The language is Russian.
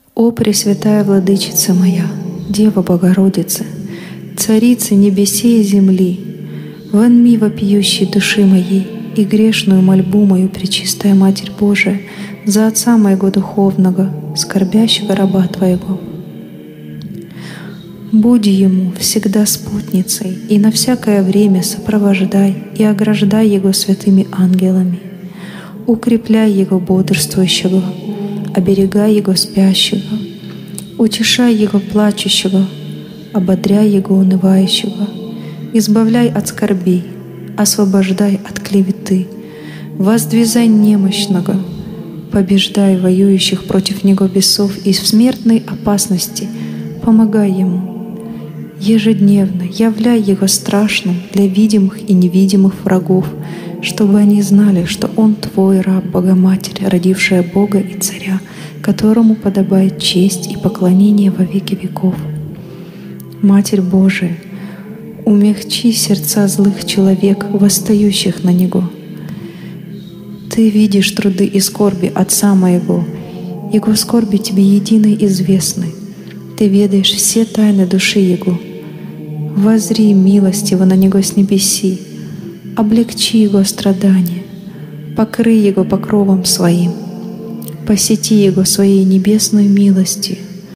О Пресвятая Владычица моя, Дева Богородица, Царица небесей и земли, вонми вопиющей души моей и грешную мольбу мою, Пречистая Матерь Божия, за Отца моего духовного, скорбящего раба Твоего. Буди ему всегда спутницей, и на всякое время сопровождай и ограждай его святыми ангелами. Укрепляй его бодрствующего, оберегай его спящего, утешай его плачущего, ободряй его унывающего, избавляй от скорбей, освобождай от клеветы, воздвизай немощного, побеждай воюющих против него бесов и в смертной опасности помогай ему. Ежедневно являй его страшным для видимых и невидимых врагов, чтобы они знали, что он Твой раб, Богоматерь, родившая Бога и Царя, которому подобает честь и поклонение во веки веков. Матерь Божия, умягчи сердца злых человек, восстающих на Него. Ты видишь труды и скорби Отца моего, Его скорби Тебе единой известны. Ты ведаешь все тайны души Его. Воззри милостиво на Него с небеси, облегчи Его страдания, покрый Его покровом Своим, посети Его Своей небесной милостью